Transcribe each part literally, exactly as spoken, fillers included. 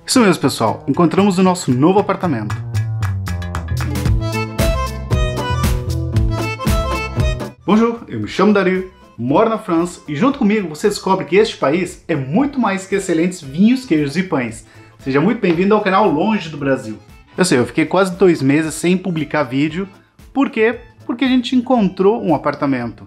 Isso mesmo, pessoal, encontramos o nosso novo apartamento. Bonjour, eu me chamo Dario, moro na França e junto comigo você descobre que este país é muito mais que excelentes vinhos, queijos e pães. Seja muito bem-vindo ao canal Longe do Brasil. Eu sei, eu fiquei quase dois meses sem publicar vídeo. Por quê? Porque a gente encontrou um apartamento.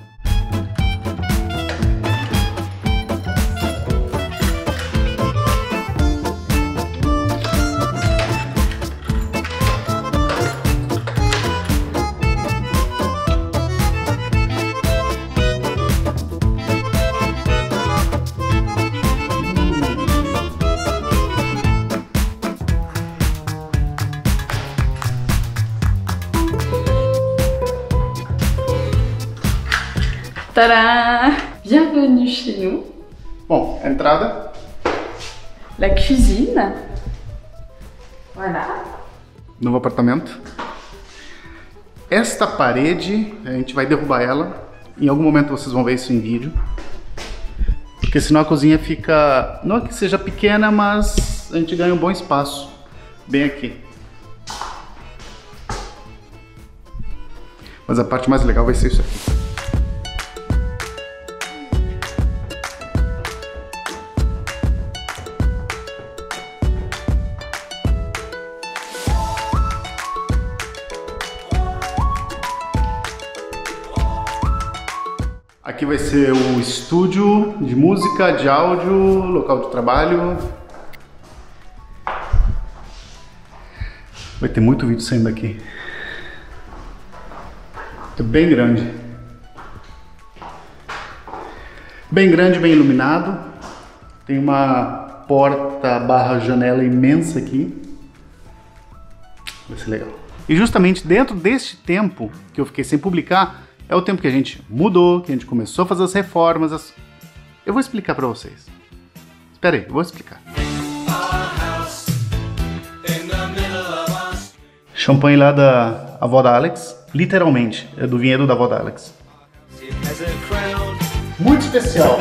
Tadam! Bienvenue chez nous. Bom, a entrada. La cuisine. Voilà. Novo apartamento. Esta parede, a gente vai derrubar ela. Em algum momento vocês vão ver isso em vídeo. Porque senão a cozinha fica... Não é que seja pequena, mas a gente ganha um bom espaço. Bem aqui. Mas a parte mais legal vai ser isso aqui. Aqui vai ser o estúdio de música, de áudio, local de trabalho. Vai ter muito vídeo saindo daqui. É bem grande. Bem grande, bem iluminado. Tem uma porta barra janela imensa aqui. Vai ser legal. E justamente dentro deste tempo que eu fiquei sem publicar, é o tempo que a gente mudou, que a gente começou a fazer as reformas. As... Eu vou explicar pra vocês. Espera aí, eu vou explicar. Champanhe lá da avó da Alex. Literalmente, é do vinhedo da avó da Alex. Muito especial.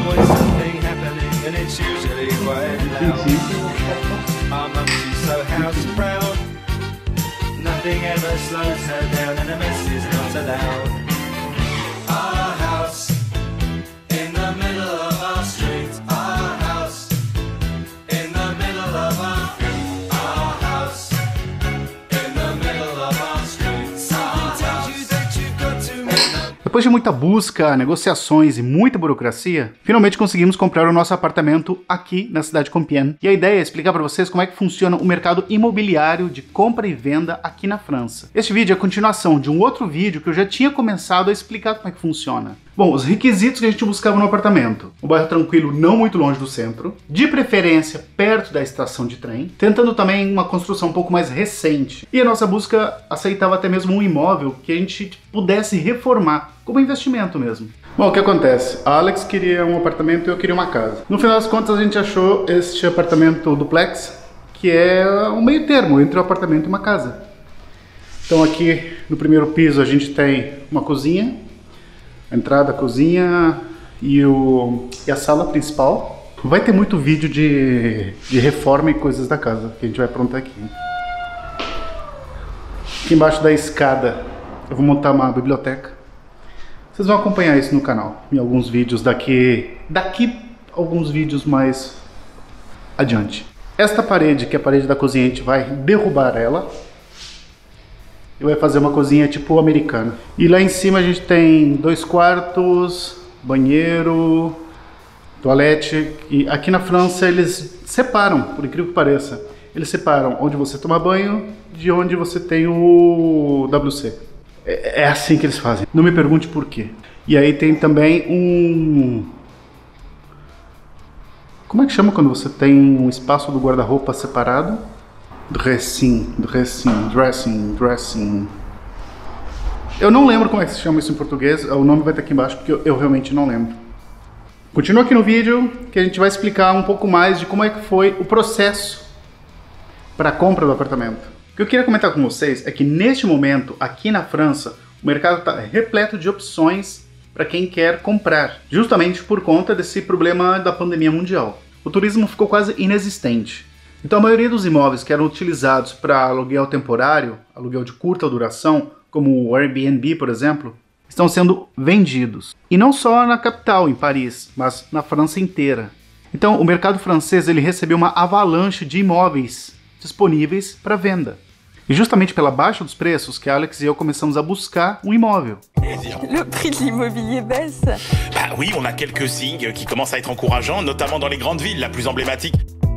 Depois de muita busca, negociações e muita burocracia, finalmente conseguimos comprar o nosso apartamento aqui na cidade de Compiègne. E a ideia é explicar para vocês como é que funciona o mercado imobiliário de compra e venda aqui na França. Este vídeo é a continuação de um outro vídeo que eu já tinha começado a explicar como é que funciona. Bom, os requisitos que a gente buscava no apartamento. Um bairro tranquilo, não muito longe do centro. De preferência, perto da estação de trem. Tentando também uma construção um pouco mais recente. E a nossa busca aceitava até mesmo um imóvel que a gente pudesse reformar, como investimento mesmo. Bom, o que acontece? A Alex queria um apartamento e eu queria uma casa. No final das contas, a gente achou este apartamento duplex, que é um meio termo entre um apartamento e uma casa. Então aqui no primeiro piso a gente tem uma cozinha, a entrada, a cozinha e, o, e a sala principal. Vai ter muito vídeo de, de reforma e coisas da casa que a gente vai aprontar aqui. Aqui embaixo da escada eu vou montar uma biblioteca. Vocês vão acompanhar isso no canal, em alguns vídeos daqui, daqui alguns vídeos mais adiante. Esta parede, que é a parede da cozinha, a gente vai derrubar ela. E vai fazer uma cozinha tipo americana. E lá em cima a gente tem dois quartos, banheiro, toalete. E aqui na França eles separam, por incrível que pareça. Eles separam onde você toma banho de onde você tem o W C. É, é assim que eles fazem. Não me pergunte por quê. E aí tem também um... Como é que chama quando você tem um espaço do guarda-roupa separado? Dressing, dressing, dressing, dressing. Eu não lembro como é que se chama isso em português. O nome vai estar aqui embaixo porque eu, eu realmente não lembro. Continua aqui no vídeo que a gente vai explicar um pouco mais de como é que foi o processo para a compra do apartamento. O que eu queria comentar com vocês é que neste momento, aqui na França, o mercado está repleto de opções para quem quer comprar, justamente por conta desse problema da pandemia mundial. O turismo ficou quase inexistente. Então a maioria dos imóveis que eram utilizados para aluguel temporário, aluguel de curta duração, como o Airbnb, por exemplo, estão sendo vendidos. E não só na capital, em Paris, mas na França inteira. Então o mercado francês ele recebeu uma avalanche de imóveis disponíveis para venda. E justamente pela baixa dos preços que Alex e eu começamos a buscar um imóvel. Le prix de l'immobilier baisse. Bah oui, on a quelques signes qui commencent à être encourageants, notamment dans les grandes villes, la plus emblématique.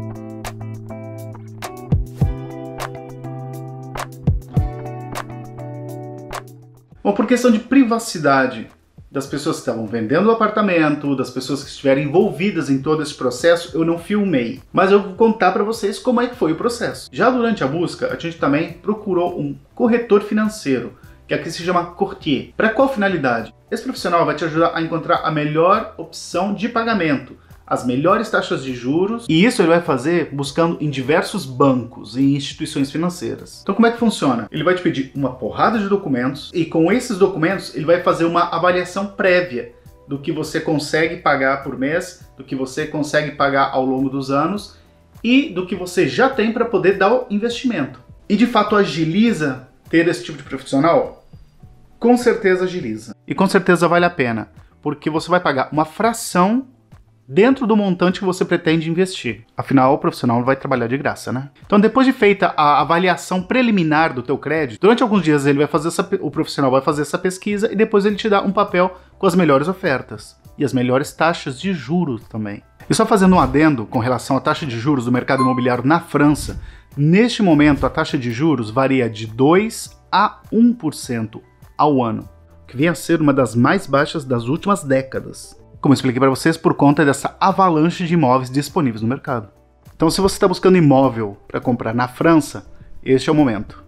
Bom, por questão de privacidade das pessoas que estavam vendendo o apartamento, das pessoas que estiveram envolvidas em todo esse processo, eu não filmei. Mas eu vou contar para vocês como é que foi o processo. Já durante a busca, a gente também procurou um corretor financeiro, que aqui se chama courtier. Para qual finalidade? Esse profissional vai te ajudar a encontrar a melhor opção de pagamento, as melhores taxas de juros, e isso ele vai fazer buscando em diversos bancos e instituições financeiras. Então como é que funciona? Ele vai te pedir uma porrada de documentos e com esses documentos ele vai fazer uma avaliação prévia do que você consegue pagar por mês, do que você consegue pagar ao longo dos anos e do que você já tem para poder dar o investimento. E de fato agiliza ter esse tipo de profissional? Com certeza agiliza. E com certeza vale a pena, porque você vai pagar uma fração dentro do montante que você pretende investir. Afinal, o profissional vai trabalhar de graça, né? Então, depois de feita a avaliação preliminar do teu crédito, durante alguns dias ele vai fazer essa, o profissional vai fazer essa pesquisa e depois ele te dá um papel com as melhores ofertas e as melhores taxas de juros também. E só fazendo um adendo com relação à taxa de juros do mercado imobiliário na França, neste momento a taxa de juros varia de dois a um por cento ao ano, que vem a ser uma das mais baixas das últimas décadas. Como eu expliquei para vocês, por conta dessa avalanche de imóveis disponíveis no mercado. Então, se você está buscando imóvel para comprar na França, este é o momento.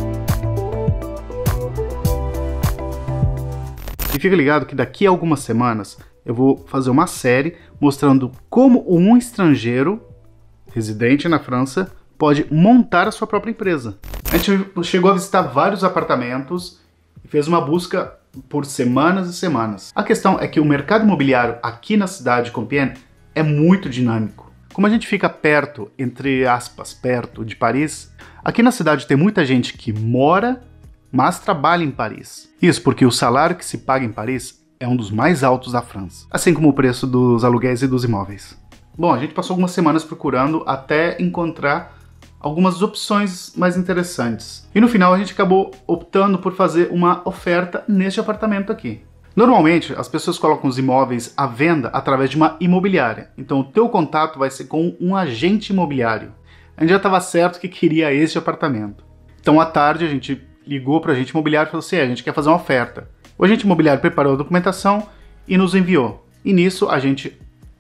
E fica ligado que daqui a algumas semanas eu vou fazer uma série mostrando como um estrangeiro residente na França pode montar a sua própria empresa. A gente chegou a visitar vários apartamentos e fez uma busca por semanas e semanas. A questão é que o mercado imobiliário aqui na cidade de Compiègne é muito dinâmico. Como a gente fica perto, entre aspas, perto de Paris, aqui na cidade tem muita gente que mora, mas trabalha em Paris. Isso porque o salário que se paga em Paris é um dos mais altos da França, assim como o preço dos aluguéis e dos imóveis. Bom, a gente passou algumas semanas procurando até encontrar algumas opções mais interessantes. E no final a gente acabou optando por fazer uma oferta neste apartamento aqui. Normalmente as pessoas colocam os imóveis à venda através de uma imobiliária. Então o teu contato vai ser com um agente imobiliário. A gente já estava certo que queria este apartamento. Então à tarde a gente ligou para o agente imobiliário e falou assim, a gente quer fazer uma oferta. O agente imobiliário preparou a documentação e nos enviou. E nisso a gente,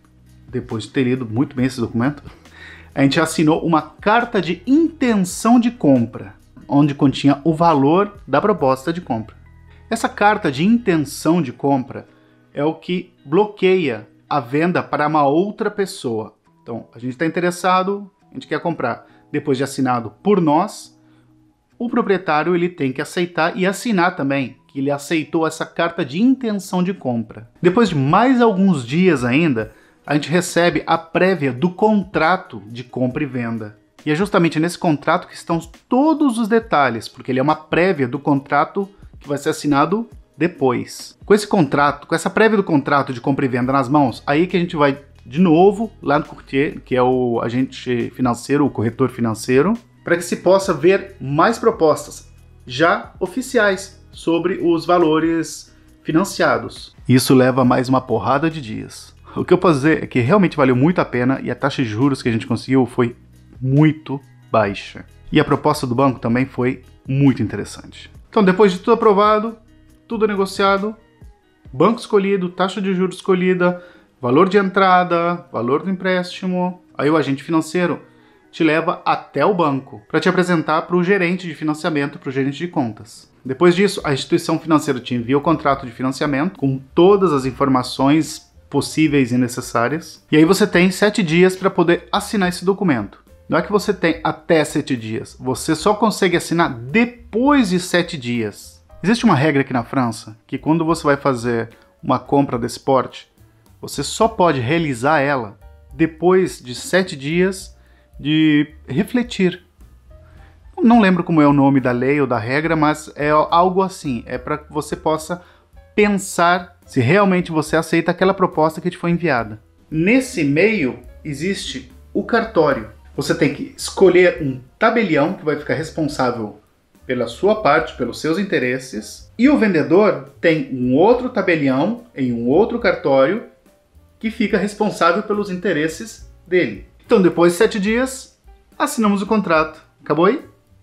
depois de ter lido muito bem esse documento, a gente assinou uma carta de intenção de compra, onde continha o valor da proposta de compra. Essa carta de intenção de compra é o que bloqueia a venda para uma outra pessoa. Então, a gente está interessado, a gente quer comprar. Depois de assinado por nós, o proprietário ele tem que aceitar e assinar também que ele aceitou essa carta de intenção de compra. Depois de mais alguns dias ainda, a gente recebe a prévia do contrato de compra e venda. E é justamente nesse contrato que estão todos os detalhes, porque ele é uma prévia do contrato que vai ser assinado depois. Com esse contrato, com essa prévia do contrato de compra e venda nas mãos, aí que a gente vai de novo lá no courtier, que é o agente financeiro, o corretor financeiro, para que se possa ver mais propostas já oficiais sobre os valores financiados. Isso leva mais uma porrada de dias. O que eu posso dizer é que realmente valeu muito a pena e a taxa de juros que a gente conseguiu foi muito baixa. E a proposta do banco também foi muito interessante. Então, depois de tudo aprovado, tudo negociado, banco escolhido, taxa de juros escolhida, valor de entrada, valor do empréstimo, aí o agente financeiro te leva até o banco para te apresentar para o gerente de financiamento, para o gerente de contas. Depois disso, a instituição financeira te envia o contrato de financiamento com todas as informações possíveis e necessárias. E aí você tem sete dias para poder assinar esse documento. Não é que você tem até sete dias, você só consegue assinar depois de sete dias. Existe uma regra aqui na França que quando você vai fazer uma compra desse porte, você só pode realizar ela depois de sete dias de refletir. Não lembro como é o nome da lei ou da regra, mas é algo assim. É para que você possa pensar se realmente você aceita aquela proposta que te foi enviada. Nesse meio existe o cartório. Você tem que escolher um tabelião que vai ficar responsável pela sua parte, pelos seus interesses, e o vendedor tem um outro tabelião em um outro cartório que fica responsável pelos interesses dele. Então, depois de sete dias, assinamos o contrato. Acabou aí?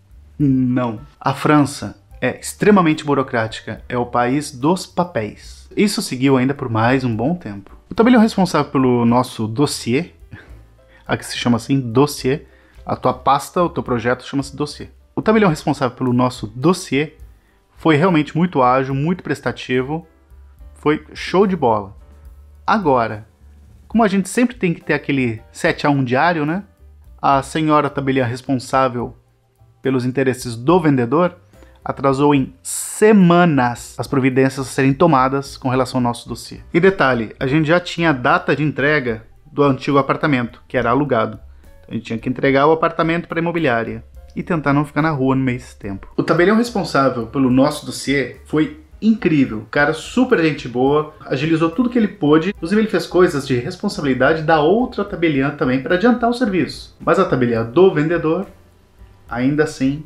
Não. A França é extremamente burocrática, é o país dos papéis. Isso seguiu ainda por mais um bom tempo. O tabelião responsável pelo nosso dossiê, aqui se chama assim, dossiê, a tua pasta, o teu projeto chama-se dossiê. O tabelião responsável pelo nosso dossiê foi realmente muito ágil, muito prestativo, foi show de bola. Agora, como a gente sempre tem que ter aquele sete a um diário, né? A senhora tabeliã responsável pelos interesses do vendedor atrasou em semanas as providências a serem tomadas com relação ao nosso dossiê. E detalhe, a gente já tinha a data de entrega do antigo apartamento, que era alugado. Então a gente tinha que entregar o apartamento para a imobiliária e tentar não ficar na rua no meio desse tempo. O tabelião responsável pelo nosso dossiê foi incrível, cara super gente boa, agilizou tudo que ele pôde, inclusive ele fez coisas de responsabilidade da outra tabeliã também para adiantar o serviço. Mas a tabeliã do vendedor, ainda assim,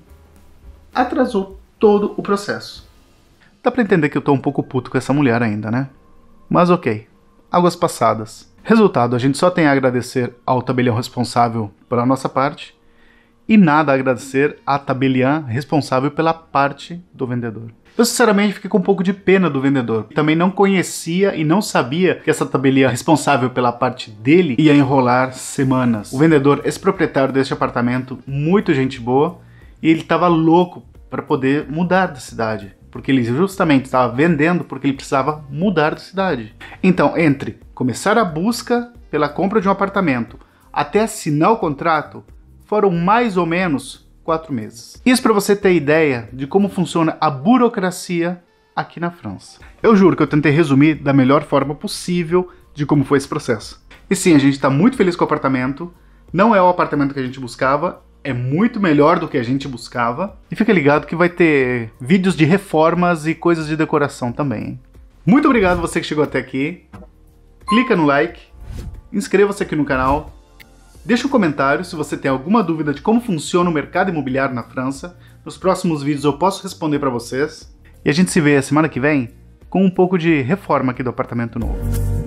atrasou todo o processo. Dá pra entender que eu tô um pouco puto com essa mulher ainda, né? Mas ok, águas passadas. Resultado, a gente só tem a agradecer ao tabelião responsável pela nossa parte e nada a agradecer à tabeliã responsável pela parte do vendedor. Eu sinceramente fiquei com um pouco de pena do vendedor. Também não conhecia e não sabia que essa tabeliã responsável pela parte dele ia enrolar semanas. O vendedor, esse proprietário deste apartamento, muito gente boa, e ele estava louco para poder mudar de cidade. Porque ele justamente estava vendendo porque ele precisava mudar de cidade. Então, entre começar a busca pela compra de um apartamento até assinar o contrato, foram mais ou menos quatro meses. Isso para você ter ideia de como funciona a burocracia aqui na França. Eu juro que eu tentei resumir da melhor forma possível de como foi esse processo. E sim, a gente está muito feliz com o apartamento. Não é o apartamento que a gente buscava, é muito melhor do que a gente buscava. E fica ligado que vai ter vídeos de reformas e coisas de decoração também, hein? Muito obrigado você que chegou até aqui. Clica no like, inscreva-se aqui no canal. Deixa um comentário se você tem alguma dúvida de como funciona o mercado imobiliário na França. Nos próximos vídeos eu posso responder para vocês. E a gente se vê semana que vem com um pouco de reforma aqui do apartamento novo.